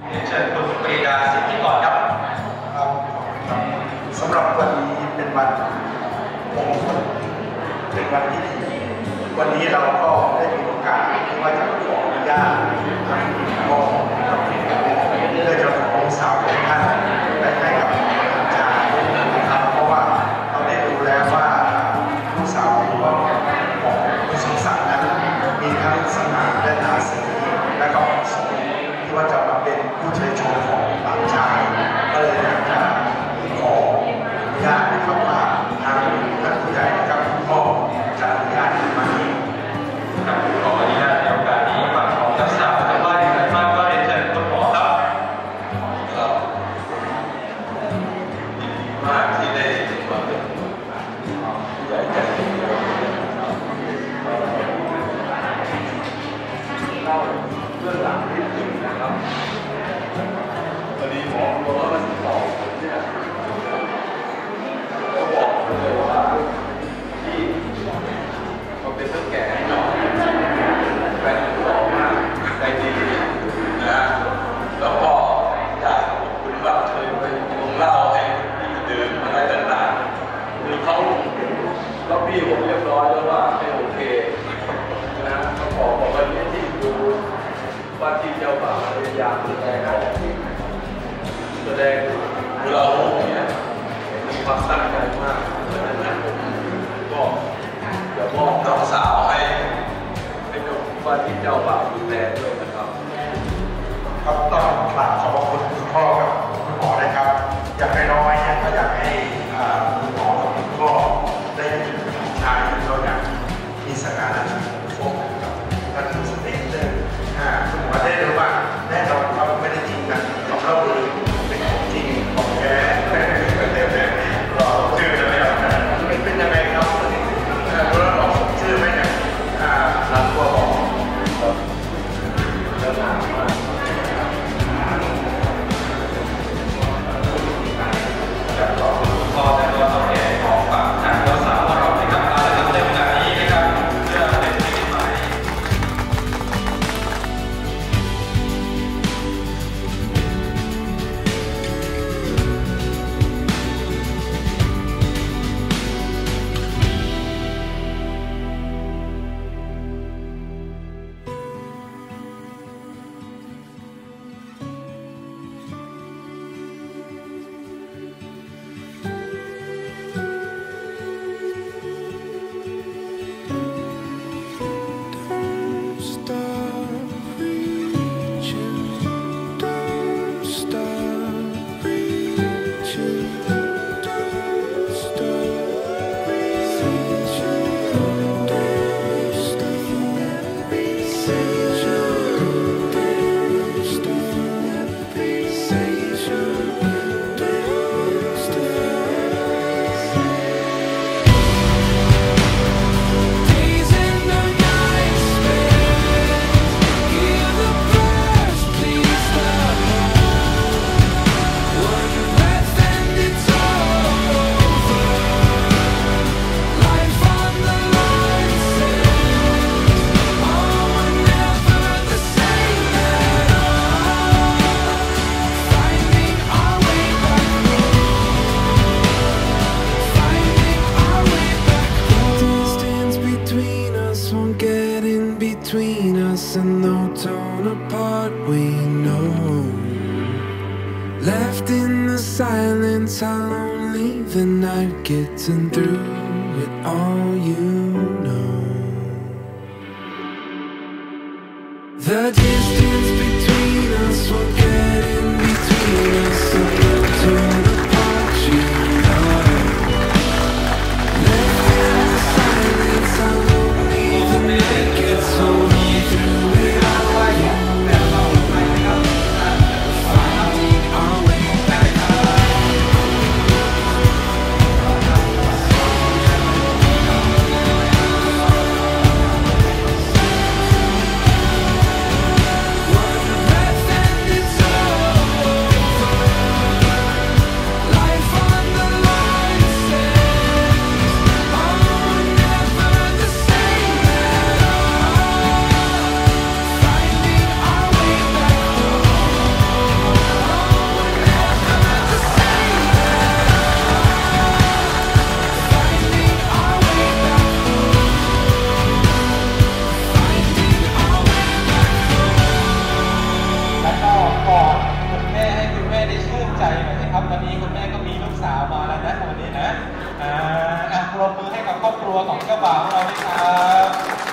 เชิญคุณปรีดาสิทธิก่อนครับสำหรับวันนี้เป็นวันมงคลเป็นวันที่ดีวันนี้เราก็ได้มีโอกาสที่ว่าจะขออนุญาตทางพ่อกับพี่แม่เพื่อจะขอสาวของท่านได้ให้กับอาจารย์นะครับเพราะว่าเราได้ดูแล้วว่าลูกสาวของคุณสมศักดิ์นั้นมีทั้งสง่าและราศีและก็สมที่ว่าจะมาเป็นผู้เชิญชมของหลานชายก็เลยอยากจะขออนุญาตนะครับว่าทางท่านผู้ใหญ่นะครับคุณพ่อจะอนุญาตไหมครับขออนุญาตในโอกาสนี้ฝากของเจ้าสาวแต่ว่าในการมากก็เรียนเชิญคุณหมอครับครับมากที่ได้มาเป็นใหญ่ใจดีเล่าเรื่องหลังนิดหนึ่งนะครับพอดีหมอบอกว่ามันสองเนี่ยก็บอกเลยว่าที่เขาเป็นตั้งแก่หน่อยแฟนหล่อมากใจดีนะแล้วก็อยากขอบคุณว่าเคยไปวงเล่าให้พี่ดื่มอะไรต่างๆคือเขาแล้วพี่ผมเรียบร้อยแล้วว่าไม่โอเคนะเขาบอกว่าเนี่ยที่ดูว่าที่เจ้าบ่าวพยายามแสดงเราเนี่ยมีความตั้งใจมากเพราะฉะนั้นผมก็จะมอบน้องสาวให้เป็นว่าที่เจ้าบ่าวดูแลด้วยนะครับครับต้องกราบขอบคุณคุณพ่อกับคุณหมอนะครับอย่างน้อยๆเนี่ยก็อยากให้คุณหมอกับคุณพ่อได้ยินชายเราอย่างมีสง่าราศีฟกกับท่านผู้สเตนเตอร์คุณหมอได้รู้ว่าแน่นอนครับไม่ได้จริงกันกับเราเลยเป็นของจริงของแท้รอชื่อจะไม่ออกเป็นยังไงครับเราลองชื่อไหมเนี่ยรับตัวบอกแล้วหนามากพอแต่ตัวเราแก่ของฝากจากเจ้าสาวของเรานะครับเอาละครับในเวลานี้นะครับเพื่อเป็นชีวิตใหม่ And no torn apart, we know. Left in the silence, how lonely the night gets, and through it all you know. The distance between us won't get in between us, and no torn apart, you know. Left in the silence, how lonely the night gets, so one นะครับวันนี้คุณแม่ก็มีลูกสาวมาแล้วนะวันนี้นะปรบมือให้กับครอบครัวของเจ้าบ่าวของเราด้วยครับ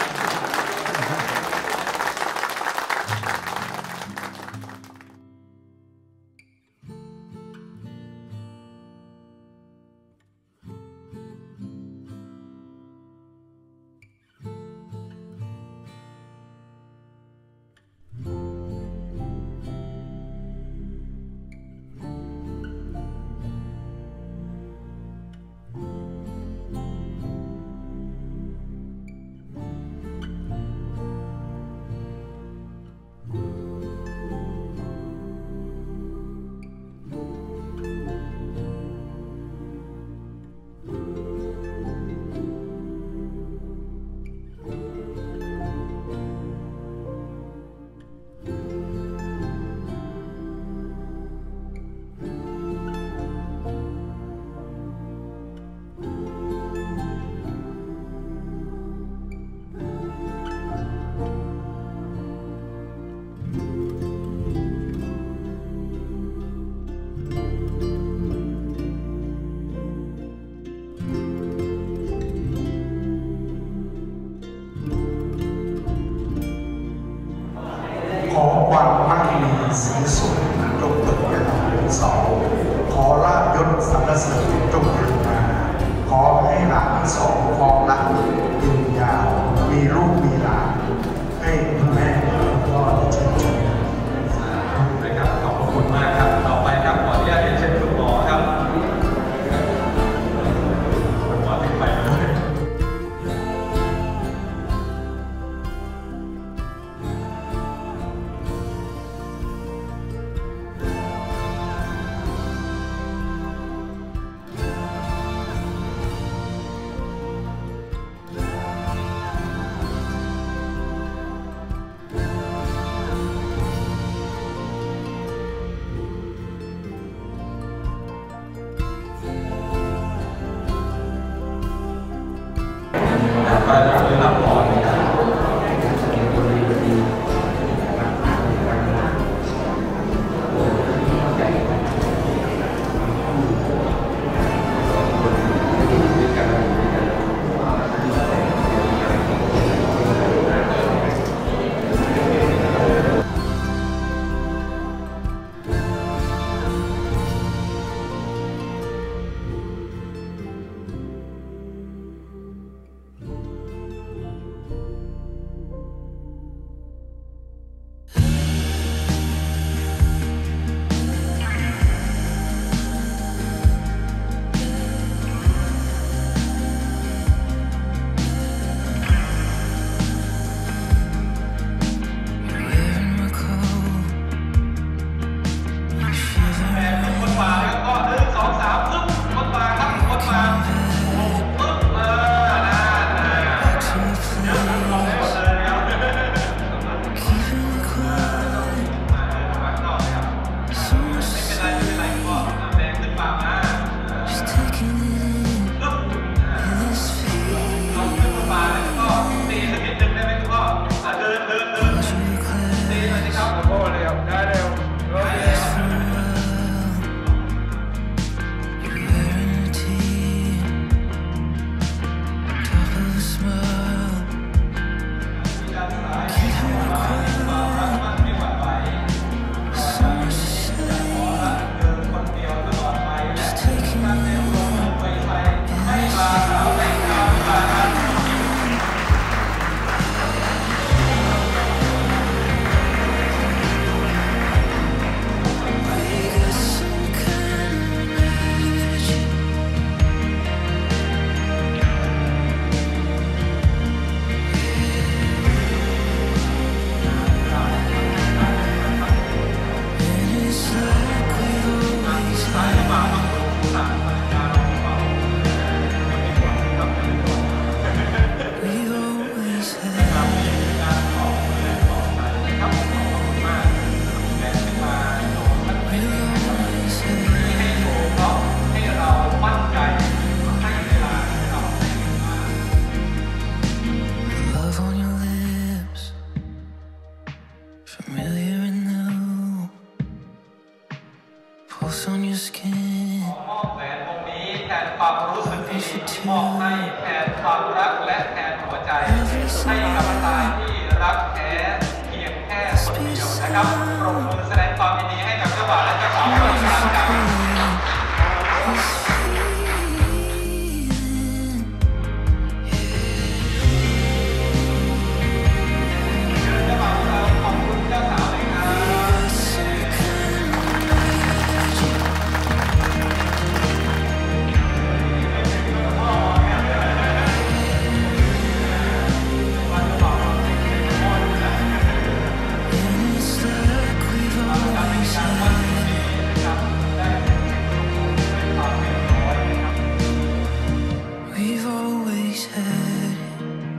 ขอความมั่งมีสีสุขจงเกิดแก่เราทั้งสองขอลาภยศสรรเสริญจงเกิดมาขอให้หลานทั้งสองครองรักยืนยาวมีลูกมีหลานให้คุณแม่คุณพ่อได้ชื่นชมนะครับขอบคุณมากครับต่อไปครับขออนุญาตเรียนเชิญคุณหมอครับคุณหมอติดไปเลยไปรับพร pulse on your skin. มอบแหวนวงนี้แทนความรู้สึกดีมอบให้แทนความรักและแทนหัวใจให้กับตายที่รักแท้เพียงแค่คนเดียวนะครับปรบมือแสดงความยินดีให้กับเจ้าบ่าวและเจ้าสาวทุกท่านครับ We've always had it.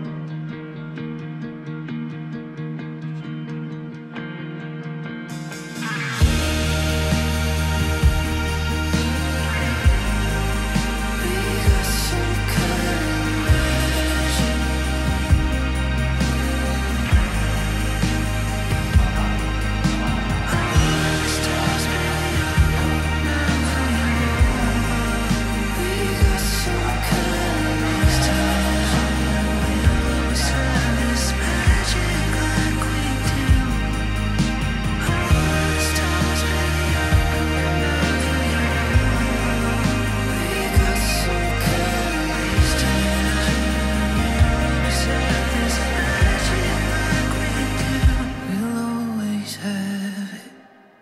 We got some kind of magic. Stars burn up now for you. We got some kind of stars. We'll always have this magic like we do. Stars burn up now for you. We got some kind of stars. We'll always have this magic like we do. We'll always have it.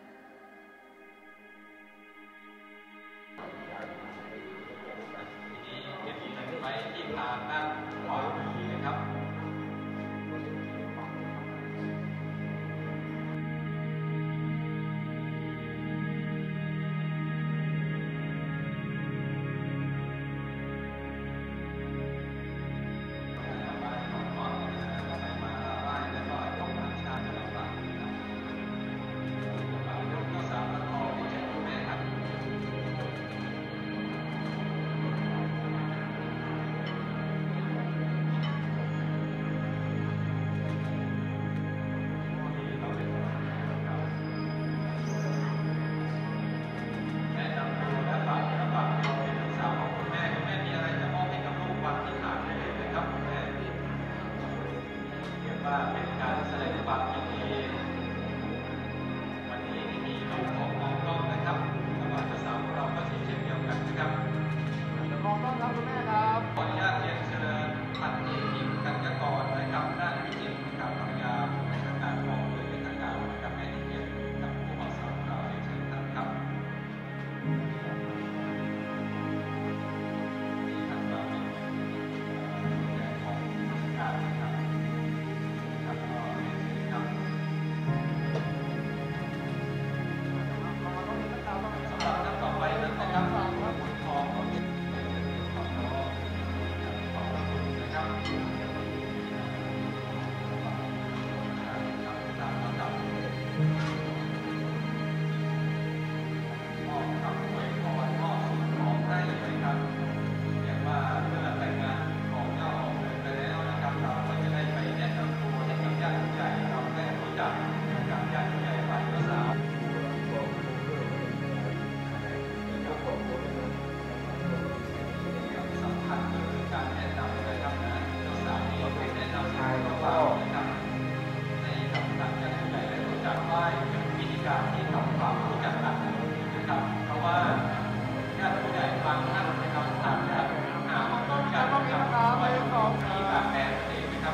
ทีนี้เก็บเงินไว้ที่ทางด้านขวามือนะครับ แม่นำตัวและฝากและฝากเราเป็นลูกสาวของคุณแม่คุณแม่มีอะไรจะมอบให้กับลูกวางที่ฐานได้เลยนะครับคุณแม่เรียกว่าเป็นการแสดงความยินดีวันนี้มีลูกของมองกล้องนะครับสำหรับเจ้าสาวของเราก็เช่นเดียวกันนะครับมองกล้องครับคุณแม่ครับขออนุญาตเรียนเชิญพันเอกหญิงกัญญากรนะครับด้านวิจิตรนะครับภรรยาในทางการมองโดยเป็นทางการกับแม่ที่เกียรติกับผู้บ่าวสาวของเราเรียนเชิญท่านครับ ที่ทางเราเป็นผู้แทนของราชการนะครับครับก็เรียนเชิญครับสำหรับท่านต่อไปนั้นนะครับคุณทองของที่ขอบคุณนะครับตามลำดับมอบคำอวยพรมอบสิ่งของให้เลยครับ เรียกว่าเมื่อแต่งงานของเจ้าออกเดินไปแล้วนะครับเราก็จะได้ไปแนะนำตัวให้กับญาติผู้ใหญ่เราได้รู้จักกับญาติผู้ใหญ่ฝ่ายเจ้าสาวสำคัญคือการแนะนำนะครับนะเจ้าสาวนี่ไปแนะนำชายของเรานะครับให้กับทางญาติผู้ใหญ่ได้รู้จักว่าเป็นวิธีการที่ทำความรู้จักกันนะครับเพราะว่าญาติผู้ใหญ่บางท่านนะครับอาจจะหาข้อมูลการรู้จักไว้ของที่แบบแปลนเองนะครับ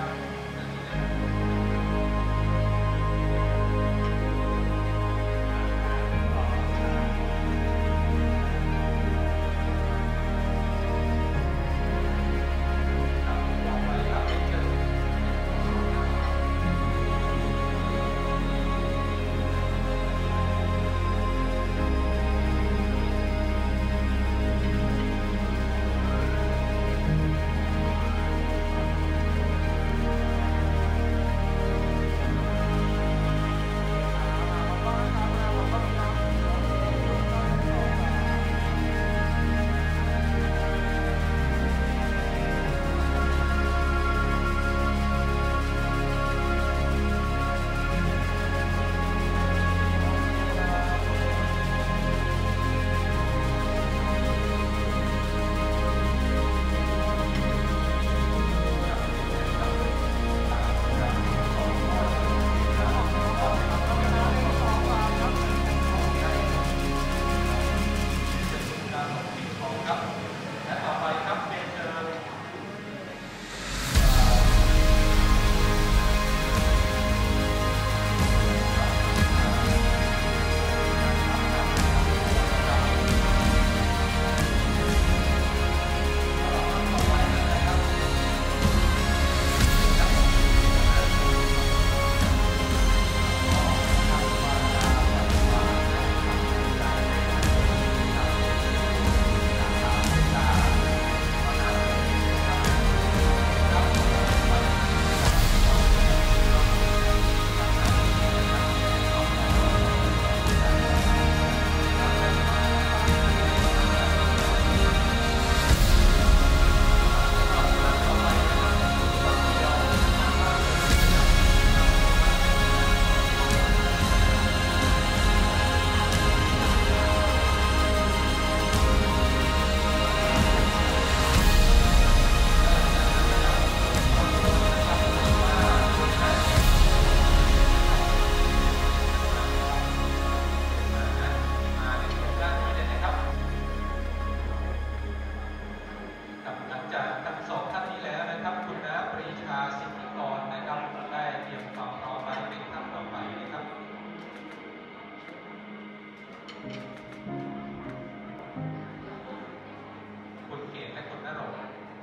คุณเกศและคุณณรงค์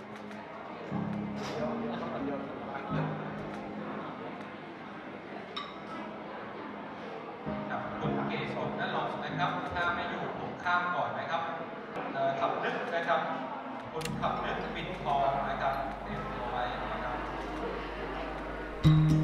ครับคุณเกศคุณณรงค์นะครับ ถ้าไม่อยู่ผมข้ามก่อนนะครับขับนึกนะครับ คุณขับนึกปิดทองนะครับเตรียมตัวไว้นะครับ